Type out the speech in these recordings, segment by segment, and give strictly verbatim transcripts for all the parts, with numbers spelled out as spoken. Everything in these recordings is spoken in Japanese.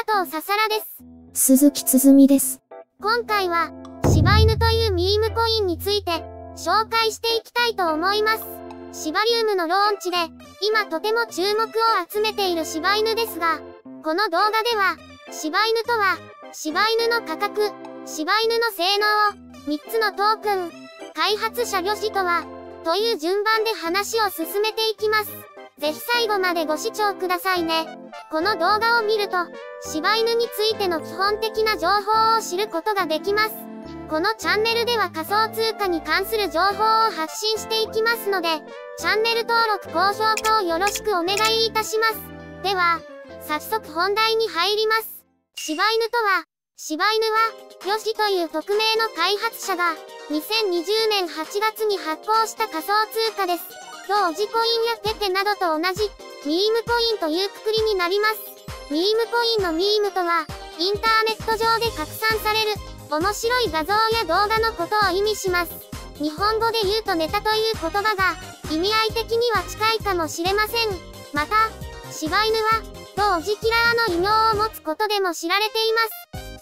藤ささらです。 鈴木つづみです。 今回は、柴犬というミームコインについて、紹介していきたいと思います。シバリウムのローンチで、今とても注目を集めている柴犬ですが、この動画では、柴犬とは、柴犬の価格、柴犬の性能、みっつのトークン、開発者魚種とは、という順番で話を進めていきます。ぜひ最後までご視聴くださいね。この動画を見ると、柴犬についての基本的な情報を知ることができます。このチャンネルでは仮想通貨に関する情報を発信していきますので、チャンネル登録高評価をよろしくお願いいたします。では、早速本題に入ります。柴犬とは、柴犬は、ヨシという匿名の開発者が、にせんにじゅうねんはちがつに発行した仮想通貨です。ドージコインやペペなどと同じ、ミームコインというくくりになります。ミームコインのミームとは、インターネット上で拡散される、面白い画像や動画のことを意味します。日本語で言うとネタという言葉が、意味合い的には近いかもしれません。また、柴犬は、ドージキラーの異名を持つことでも知られています。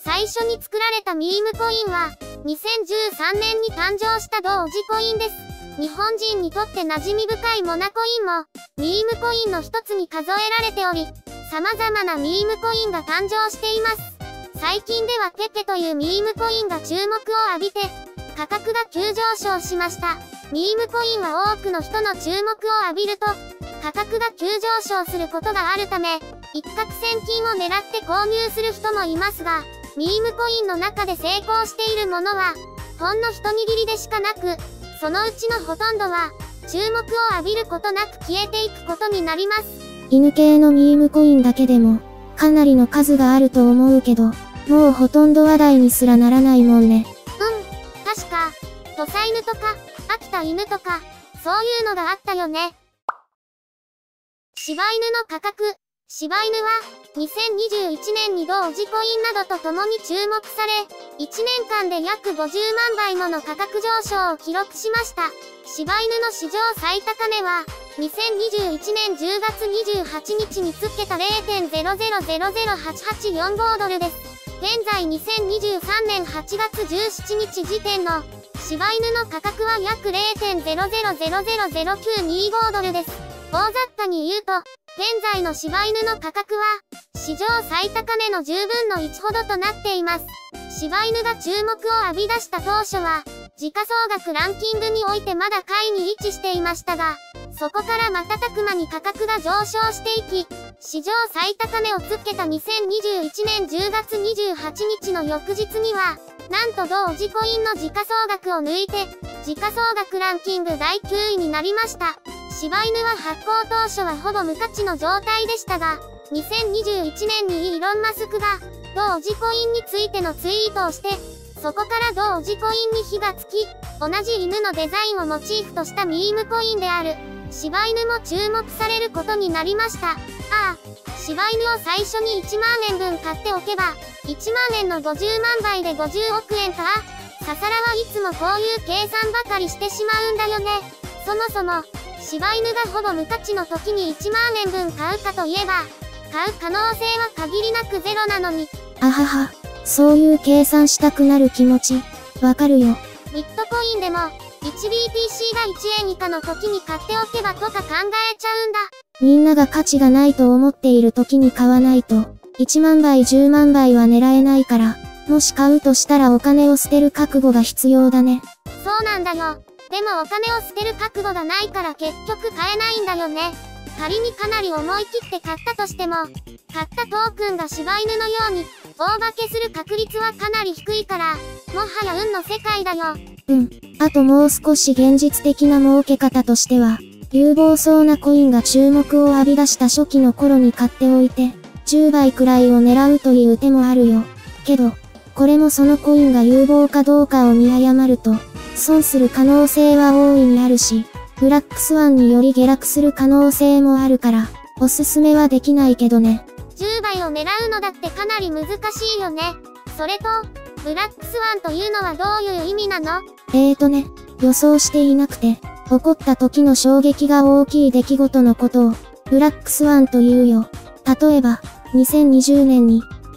最初に作られたミームコインは、にせんじゅうさんねんに誕生したドージコインです。日本人にとって馴染み深いモナコインも、ミームコインの一つに数えられており、様々なミームコインが誕生しています。最近ではペペというミームコインが注目を浴びて、価格が急上昇しました。ミームコインは多くの人の注目を浴びると、価格が急上昇することがあるため、一攫千金を狙って購入する人もいますが、ミームコインの中で成功しているものは、ほんの一握りでしかなく、そのうちのほとんどは、注目を浴びることなく消えていくことになります。 犬系のミームコインだけでも、かなりの数があると思うけど、もうほとんど話題にすらならないもんね。 うん、確か、土佐犬とか、秋田犬とか、そういうのがあったよね。柴犬の価格。柴犬は、にせんにじゅういちねんにドージコインなどと共に注目され、いちねんかんで約ごじゅうまんばいもの価格上昇を記録しました。柴犬の史上最高値は、にせんにじゅういちねんじゅうがつにじゅうはちにちにつけた ゼロてんゼロゼロゼロゼロはちはちよんご ドルです。現在にせんにじゅうさんねんはちがつじゅうしちにち時点の柴犬の価格は約 ゼロてんゼロゼロゼロゼロゼロきゅうにご ドルです。大雑把に言うと、現在の柴犬の価格は、史上最高値のじゅうぶんのいちほどとなっています。柴犬が注目を浴び出した当初は、時価総額ランキングにおいてまだ下位に位置していましたが、そこから瞬く間に価格が上昇していき、史上最高値をつけたにせんにじゅういちねんじゅうがつにじゅうはちにちの翌日には、なんとドージコインの時価総額を抜いて、時価総額ランキングだいきゅういになりました。柴犬は発行当初はほぼ無価値の状態でしたが、にせんにじゅういちねんにイーロン・マスクが、ドージコインについてのツイートをして、そこからドージコインに火がつき、同じ犬のデザインをモチーフとしたミームコインである、柴犬も注目されることになりました。ああ、柴犬を最初にいちまんえんぶん買っておけば、いちまんえんのごじゅうまんばいでごじゅうおくえんか。ささらはいつもこういう計算ばかりしてしまうんだよね。そもそも、柴犬がほぼ無価値の時にいちまんえんぶん買うかといえば、買う可能性は限りなくゼロなのに。 あはは、そういう計算したくなる気持ち、わかるよ。 ビットコインでも、いちビーティーシー がいちえん以下の時に買っておけばとか考えちゃうんだ。 みんなが価値がないと思っている時に買わないと、いちまんばいじゅうまんばいは狙えないから、もし買うとしたらお金を捨てる覚悟が必要だね。 そうなんだよ。でもお金を捨てる覚悟がないから結局買えないんだよね。仮にかなり思い切って買ったとしても、買ったトークンが柴犬のように、大化けする確率はかなり低いから、もはや運の世界だよ。 うん。あともう少し現実的な儲け方としては、有望そうなコインが注目を浴び出した初期の頃に買っておいて、じゅうばいくらいを狙うという手もあるよ。けど、これもそのコインが有望かどうかを見誤ると、損する可能性は大いにあるし、ブラックスワンにより下落する可能性もあるから、おすすめはできないけどね。 じゅうばいを狙うのだってかなり難しいよね。それと、ブラックスワンというのはどういう意味なの？ えーとね、予想していなくて、起こった時の衝撃が大きい出来事のことを、ブラックスワンというよ。例えば、にせんにじゅうねんに、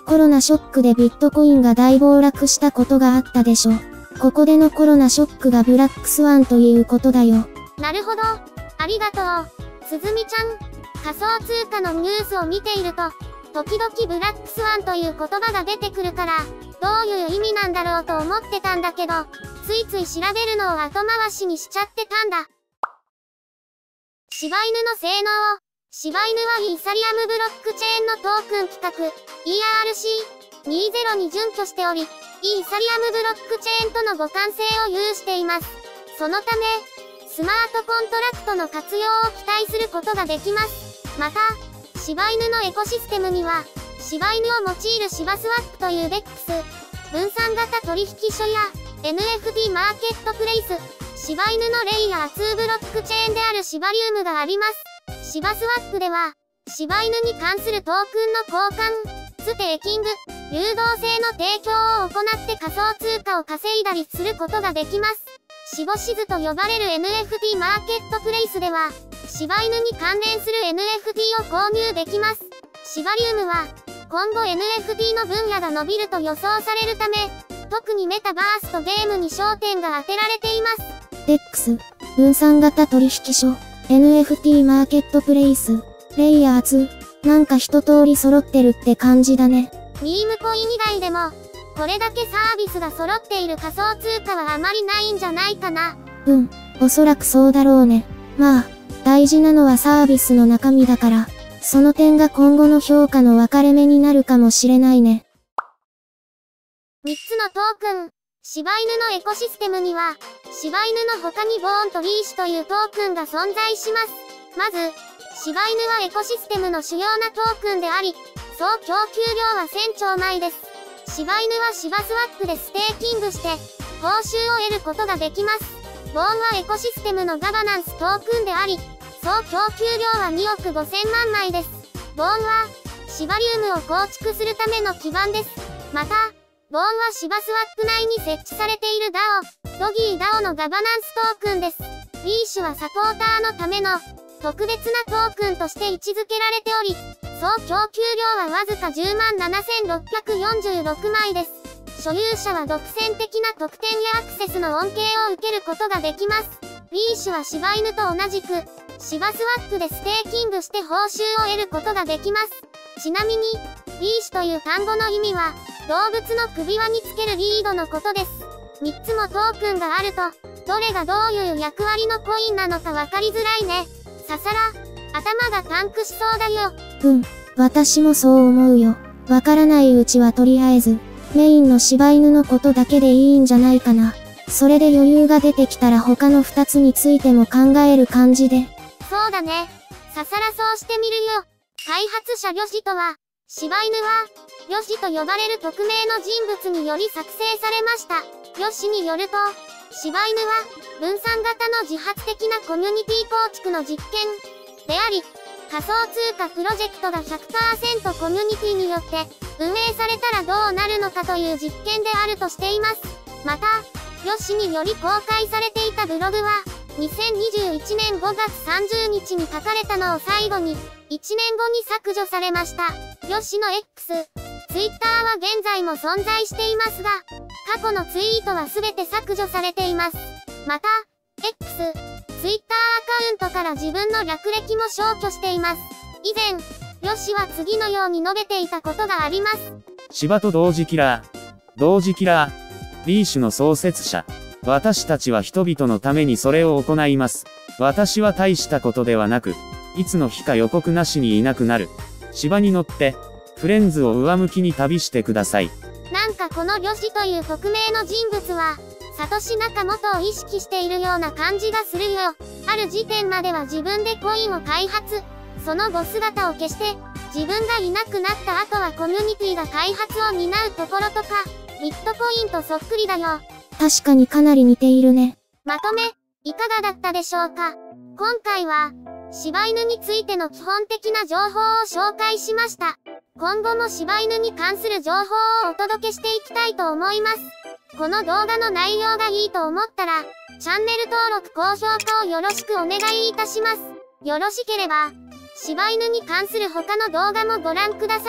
コロナショックでビットコインが大暴落したことがあったでしょ。ここでのコロナショックがブラックスワンということだよ。 なるほど。ありがとう。すずみちゃん。仮想通貨のニュースを見ていると、時々ブラックスワンという言葉が出てくるから、どういう意味なんだろうと思ってたんだけど、ついつい調べるのを後回しにしちゃってたんだ。柴犬の性能。柴犬はイーサリアムブロックチェーンのトークン規格 イーアールシーにじゅう に準拠しており、イーサリアムブロックチェーンとの互換性を有しています。そのため、スマートコントラクトの活用を期待することができます。また、柴犬のエコシステムには、柴犬を用いる柴スワップというデックス、分散型取引所や エヌエフティー マーケットプレイス、柴犬のレイヤーツーブロックチェーンであるシバリウムがあります。シバスワップでは、柴犬に関するトークンの交換、ステーキング、流動性の提供を行って仮想通貨を稼いだりすることができます。シボシズと呼ばれる エヌエフティー マーケットプレイスでは、柴犬に関連する エヌエフティー を購入できます。シバリウムは、今後 エヌエフティー の分野が伸びると予想されるため、特にメタバースとゲームに焦点が当てられています。 デックス、分散型取引所、エヌエフティー マーケットプレイス、レイヤーツー、なんか一通り揃ってるって感じだね。 ミームコイン以外でも、これだけサービスが揃っている仮想通貨はあまりないんじゃないかな。 うん、おそらくそうだろうね。まあ、大事なのはサービスの中身だから、その点が今後の評価の分かれ目になるかもしれないね。 みっつのトークン。柴犬のエコシステムには、柴犬の他にボーンとリーシュというトークンが存在します。まず、柴犬はエコシステムの主要なトークンであり、総供給量はせんちょうまいです。柴犬はシバスワップでステーキングして、報酬を得ることができます。ボーンはエコシステムのガバナンストークンであり、総供給量はにおくごせんまんまいです。ボーンは、シバリウムを構築するための基盤です。また、ボーンはシバスワップ内に設置されている ダオ、ドギー ダオ のガバナンストークンです。リーシュはサポーターのための特別なトークンとして位置づけられており、総供給量はわずかじゅうまんななせんろっぴゃくよんじゅうろくまいです。所有者は独占的な特典やアクセスの恩恵を受けることができます。リーシュは柴犬と同じく、シバスワップでステーキングして報酬を得ることができます。ちなみに、リーシュという単語の意味は、動物の首輪につけるリードのことです。みっつもトークンがあると、どれがどういう役割のコインなのか分かりづらいね。ささら、頭がパンクしそうだよ。 うん、私もそう思うよ。わからないうちはとりあえず、メインの柴犬のことだけでいいんじゃないかな。それで余裕が出てきたら他のふたつについても考える感じで。 そうだね。ささらそうしてみるよ。開発者ヨシとは、柴犬は、ヨシと呼ばれる匿名の人物により作成されました。ヨシによると、柴犬は、分散型の自発的なコミュニティ構築の実験であり、仮想通貨プロジェクトが ひゃくパーセント コミュニティによって運営されたらどうなるのかという実験であるとしています。また、ヨシにより公開されていたブログは、にせんにじゅういちねんごがつさんじゅうにちに書かれたのを最後に、いちねんごに削除されました。ヨシの X、Twitter は現在も存在していますが、過去のツイートはすべて削除されています。また、X、Twitter アカウントから自分の略歴も消去しています。以前、ヨシは次のように述べていたことがあります。 柴と同時キラー。同時キラー。リーシュの創設者。私たちは人々のためにそれを行います。私は大したことではなく、いつの日か予告なしにいなくなる。柴に乗って、フレンズを上向きに旅してください。 なんかこのヨシという匿名の人物は、サトシ・ナカモトを意識しているような感じがするよ。ある時点までは自分でコインを開発。その後姿を消して、自分がいなくなった後はコミュニティが開発を担うところとか、ビットコインとそっくりだよ。 確かにかなり似ているね。 まとめ、いかがだったでしょうか。今回は、柴犬についての基本的な情報を紹介しました。今後も柴犬に関する情報をお届けしていきたいと思います。この動画の内容がいいと思ったら、チャンネル登録高評価をよろしくお願いいたします。よろしければ、柴犬に関する他の動画もご覧ください。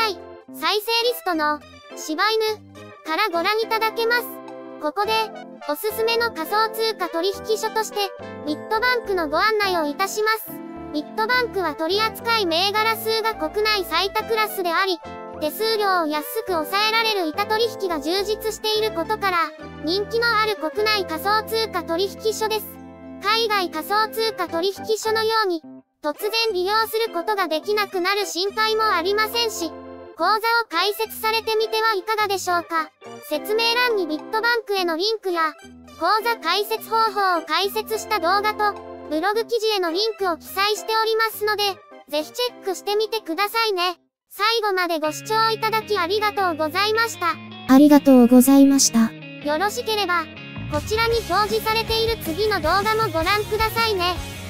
再生リストの柴犬からご覧いただけます。ここでおすすめの仮想通貨取引所としてビットバンクのご案内をいたします。ビットバンクは取扱い銘柄数が国内最多クラスであり、手数料を安く抑えられる板取引が充実していることから、人気のある国内仮想通貨取引所です。海外仮想通貨取引所のように、突然利用することができなくなる心配もありませんし、口座を開設されてみてはいかがでしょうか。説明欄にビットバンクへのリンクや、口座開設方法を解説した動画と、ブログ記事へのリンクを記載しておりますので、ぜひチェックしてみてくださいね。最後までご視聴いただきありがとうございました。 ありがとうございました。 よろしければ、こちらに表示されている次の動画もご覧くださいね。